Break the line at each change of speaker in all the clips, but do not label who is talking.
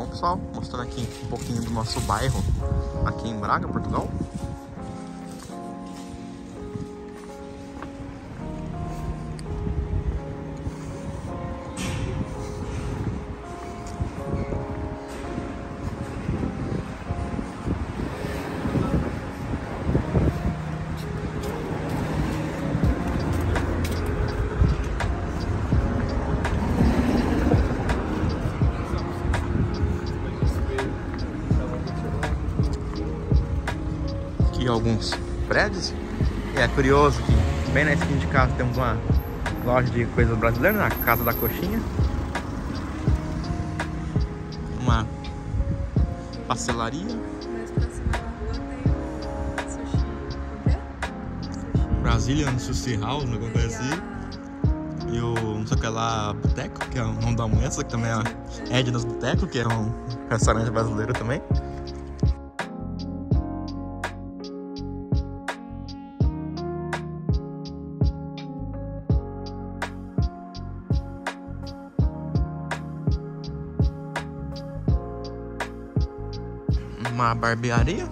Bom, pessoal, mostrando aqui um pouquinho do nosso bairro aqui em Braga, Portugal. Aqui alguns prédios. E é curioso que bem na esquina de casa temos uma loja de coisas brasileiras, na Casa da Coxinha. Uma pastelaria.
Mais próximo da rua tem o sushi. O quê? Sushi.
Brazilian Sushi House, uma coisa assim. E o não sei o que lá, Boteco, que é o nome da mulher, que também é Edna's Boteco, que é um restaurante brasileiro também. Uma barbearia.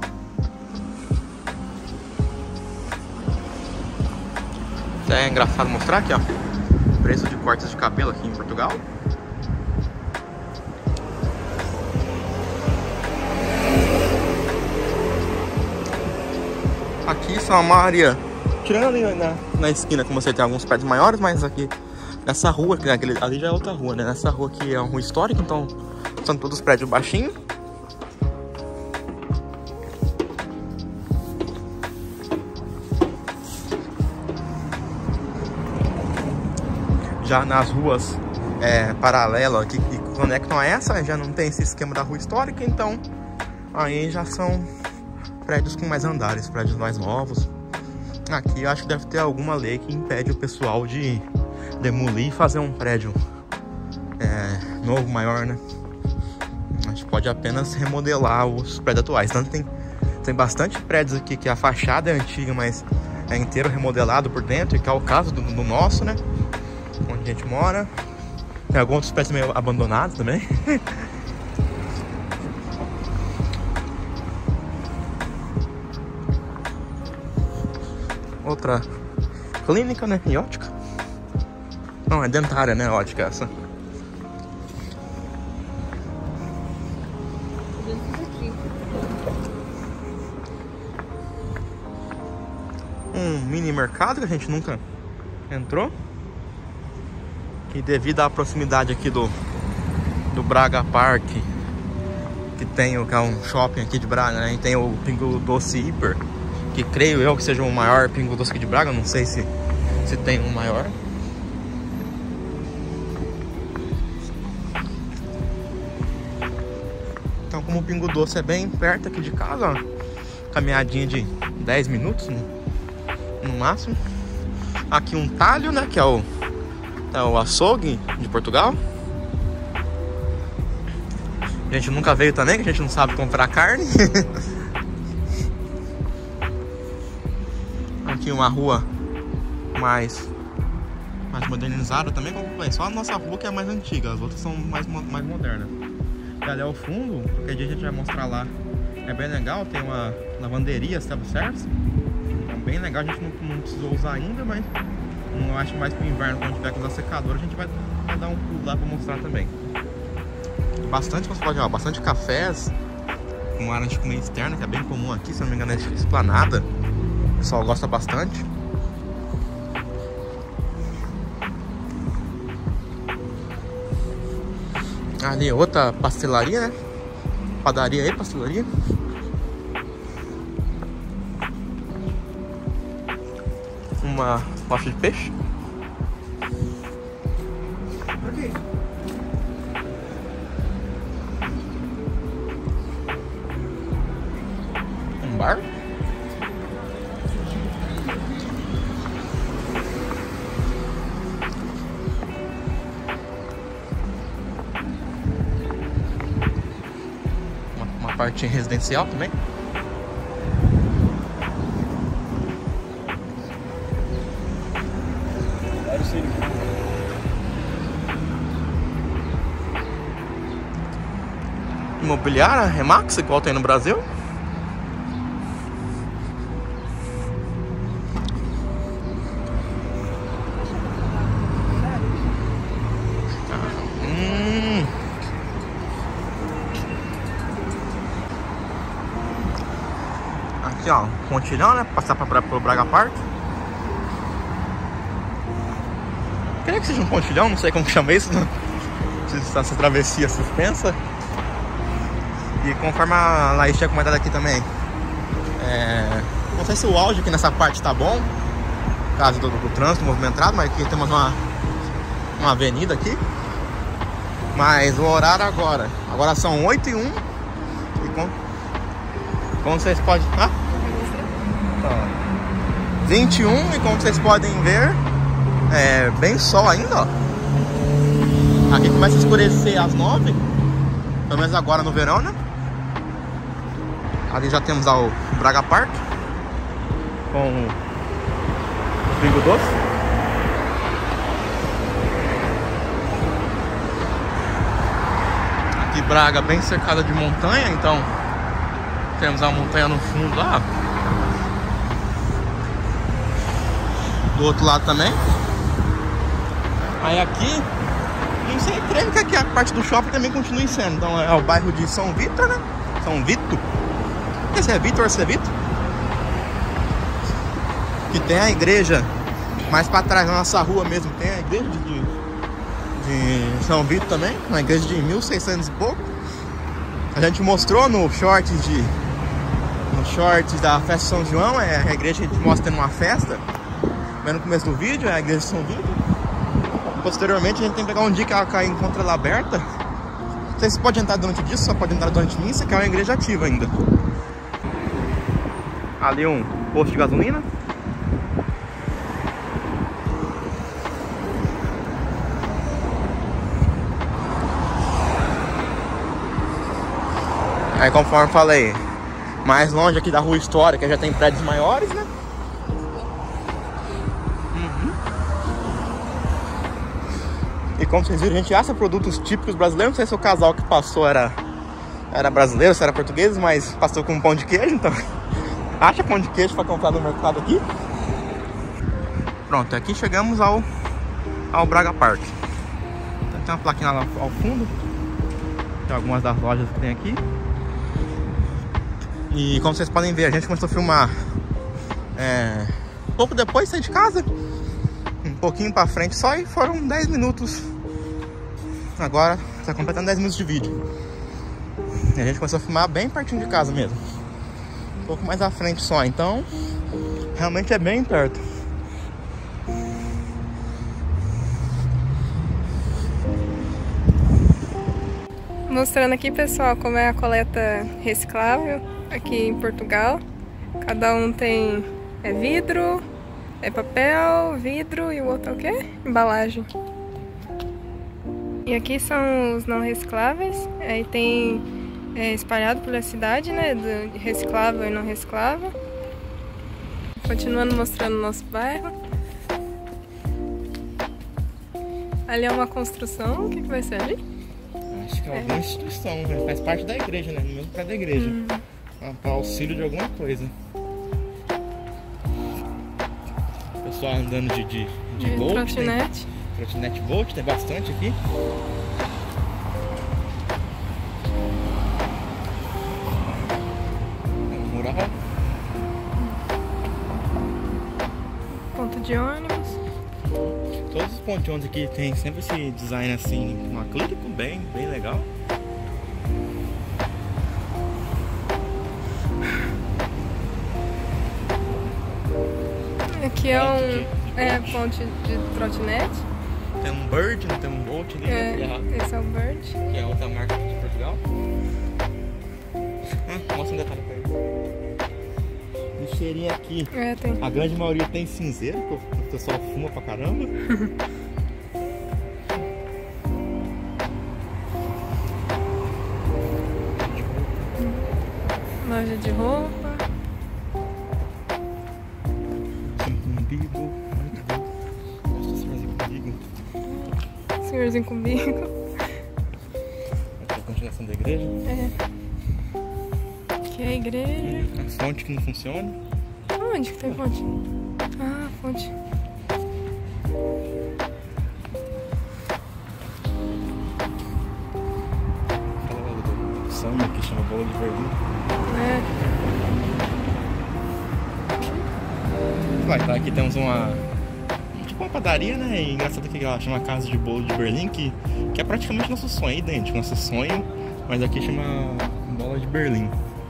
É engraçado mostrar aqui, ó, preço de cortes de cabelo aqui em Portugal. Aqui são a maioria, tirando ali na esquina, como você tem alguns prédios maiores, mas aqui nessa rua, ali já é outra rua, né? Nessa rua aqui é uma rua histórica, então são todos prédios baixinhos. Já nas ruas paralelas que conectam a essa, já não tem esse esquema da rua histórica, então aí já são prédios com mais andares, prédios mais novos. Aqui eu acho que deve ter alguma lei que impede o pessoal de demolir e fazer um prédio novo, maior, né? A gente pode apenas remodelar os prédios atuais. Tanto tem bastante prédios aqui que a fachada é antiga, mas é inteiro remodelado por dentro, que é o caso do nosso, né? Onde a gente mora. Tem alguns outros prédios meio abandonados também. Outra clínica, né? E ótica. Não, é dentária, né? Ótica essa. Um mini mercado que a gente nunca entrou. E devido à proximidade aqui do Braga Park, que é um shopping aqui de Braga, né? E tem o Pingo Doce Hiper, que creio eu que seja o maior Pingo Doce aqui de Braga. Não sei se tem um maior. Então, como o Pingo Doce é bem perto aqui de casa, ó, caminhadinha de 10 minutos no máximo. Aqui um talho, né? Que é o açougue de Portugal. A gente nunca veio também, que a gente não sabe comprar carne. Aqui uma rua mais modernizada também, como só a nossa rua que é mais antiga, as outras são mais modernas. E ali ao fundo, qualquer dia a gente vai mostrar lá, é bem legal, tem uma lavanderia self-service, é bem legal, a gente não precisou usar ainda, mas eu acho mais pro inverno, quando tiver com usar secador, a gente vai dar um pulo lá pra mostrar também. Bastante, como você pode ver, bastante cafés, uma área de comer externa, que é bem comum aqui, se não me engano é Esplanada. O pessoal gosta bastante. Ali outra pastelaria, né? Padaria e pastelaria. Uma loja de peixe. Um bar. Uma parte residencial também. imobiliária Remax, igual tem no Brasil. Aqui, ó, pontilhão, né? Passar pro Braga Park. Queria que seja um pontilhão, não sei como chama isso, né? Essa travessia suspensa. E conforme a Laís tinha comentado aqui também, não sei se o áudio aqui nessa parte tá bom, por causa do trânsito movimentado, mas aqui temos uma avenida aqui. Mas o horário agora são 8h01. E como vocês podem... 21, e como vocês podem ver, bem sol ainda, ó. Aqui começa a escurecer às 9, pelo menos agora no verão, né? Ali já temos o Braga Park com o Pingo Doce. Aqui Braga bem cercada de montanha, então temos a montanha no fundo lá. Do outro lado também. Aí aqui, não sei, creio que aqui a parte do shopping também continue sendo. Então é o bairro de São Vitor, né? São Vito. Esse é Vitor, esse é Vito. Que tem a igreja mais pra trás, na nossa rua mesmo, tem a igreja de São Vito também. Uma igreja de 1600 e pouco. A gente mostrou no short da festa de São João. É a igreja que a gente mostra tendo uma festa. No começo do vídeo, é a igreja de São Vito. Posteriormente a gente tem que pegar um dia que ela encontra ela aberta. Não sei se pode entrar durante o dia, só pode entrar durante missa, que é uma igreja ativa ainda. Ali um posto de gasolina. Aí, conforme eu falei, mais longe aqui da rua histórica já tem prédios maiores, né? E como vocês viram, a gente acha produtos típicos brasileiros. Não sei se o casal que passou era brasileiro, se era português, mas passou com um pão de queijo, então acha pão de queijo para comprar no mercado aqui. Pronto, aqui chegamos ao Braga Park. Tem uma plaquinha lá ao fundo. Tem algumas das lojas que tem aqui. E como vocês podem ver, a gente começou a filmar pouco depois de sair de casa. Um pouquinho pra frente só, e foram 10 minutos. Agora tá completando 10 minutos de vídeo. E a gente começou a filmar bem pertinho de casa mesmo. Um pouco mais à frente só, então realmente é bem perto.
Mostrando aqui, pessoal, como é a coleta reciclável aqui em Portugal. Cada um tem vidro, papel, vidro, e o outro é o quê? Embalagem. E aqui são os não recicláveis. Aí tem espalhado pela cidade, né? Do reciclável e não reciclável. Continuando mostrando o nosso bairro. Ali é uma construção. O que vai ser ali?
Acho que é alguma instituição, né? Faz parte da igreja, né? No mesmo prédio da igreja. Para auxílio de alguma coisa. O pessoal andando de Volt.
Trotinete.
Trotinete Volt, tem bastante aqui. Mural.
Ponto de ônibus.
Todos os pontos de ônibus aqui tem sempre esse design assim, um acrílico bem legal.
Aqui é ponte de trotinete.
Tem um Bird, não tem um Bolt ali.
Esse é o Bird.
Que é outra marca de Portugal. Mostra um detalhe pra ele. Lixeirinha aqui.
Tem.
A grande maioria tem cinzeiro, porque o pessoal fuma pra caramba.
Loja de roupa.
Umbigo. Muito bom. Gosto do senhorzinho com umbigo.
Senhorzinho com bico.
Aqui a continuação decoração da igreja.
É. Aqui é a igreja.
A fonte que não funciona.
Onde que tem fonte? Ah, fonte.
O samba que chama Bolo de Berlim.
É.
Vai, tá, aqui temos tipo uma padaria, né? E engraçado que ela chama Casa de Bolo de Berlim, que é praticamente nosso sonho, idêntico, nosso sonho, mas aqui chama Bola de Berlim.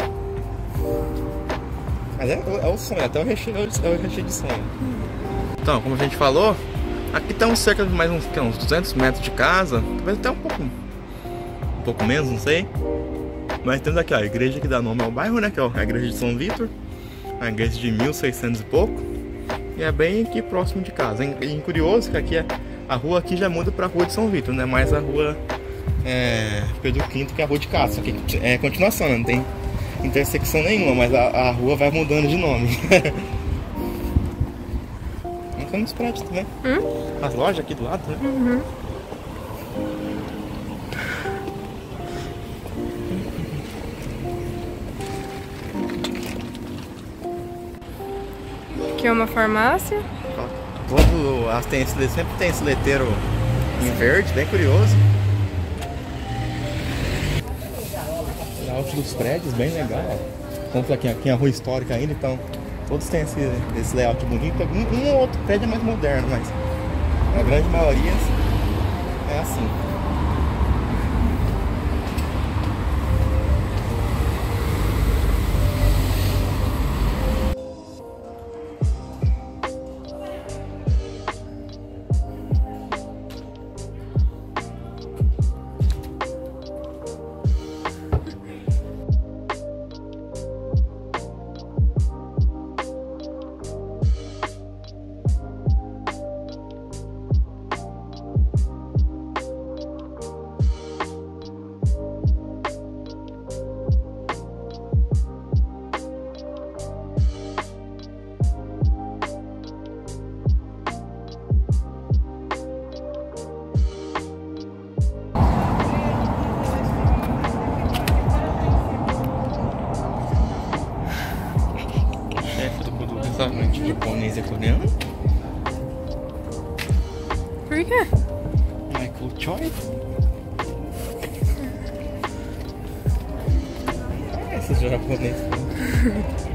Mas é o sonho, até o recheio de sonho. Então, como a gente falou, aqui estamos cerca de mais uns 200 metros de casa, talvez até um pouco menos, não sei. Mas temos aqui ó, a igreja que dá nome ao bairro, né? Que é a igreja de São Vítor, a igreja de 1600 e pouco. E é bem aqui próximo de casa. E curioso que aqui a rua aqui já muda para a rua de São Vítor, né? Mas a rua Pedro V, que é a rua de casa. Só que é continuação, né? Não tem intersecção nenhuma, mas a rua vai mudando de nome. Não tem nos prédios também. As lojas aqui do lado, né?
Uhum. Aqui é uma farmácia.
Sempre tem esse letreiro em verde, bem curioso. O layout dos prédios, bem legal. Tanto aqui a rua histórica ainda, então todos têm esse layout bonito. Um ou outro prédio é mais moderno, mas a grande maioria é assim. Restaurante japonês e coreano.
Por quê?
Michael Choi. Esses japoneses.